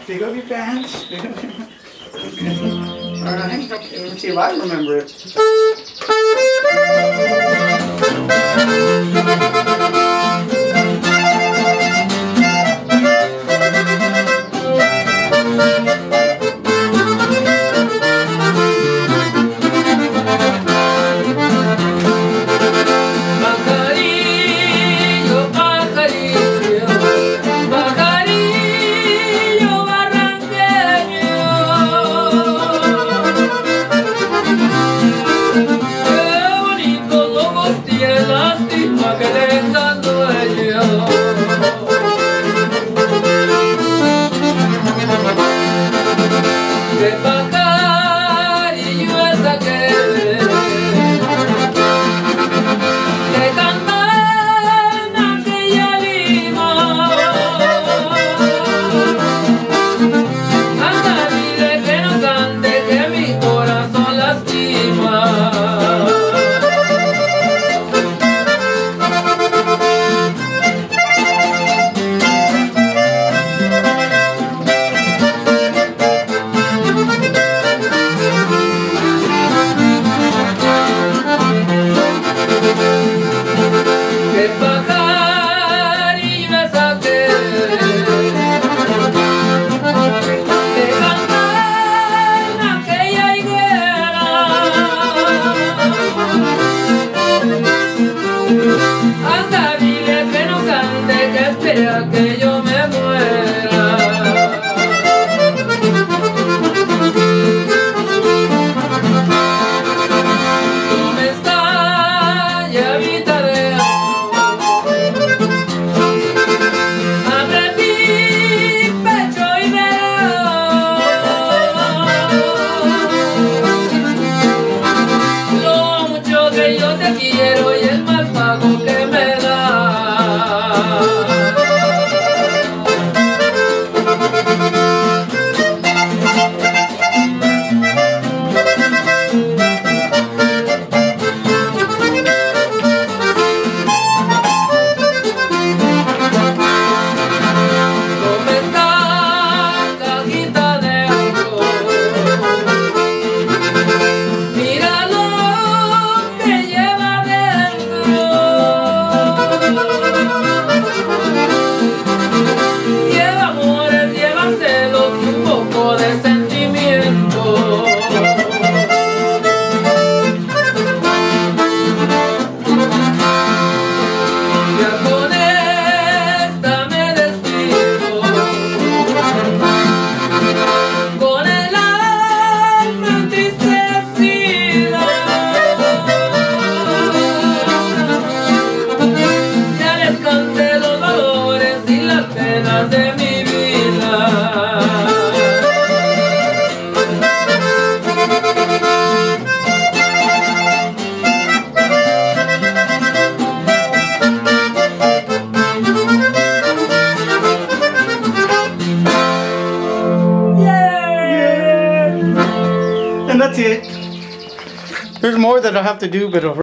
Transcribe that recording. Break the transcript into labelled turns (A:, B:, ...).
A: Pick up your pants. Okay. Alright, okay, let me see if I remember it.
B: Que yo me muera. ¿Dónde está llavita de amor? Abre mi pecho y verás lo mucho que yo te quiero y el mal pago que me da. De mi vida.
A: And that's it. There's more that I have to do, but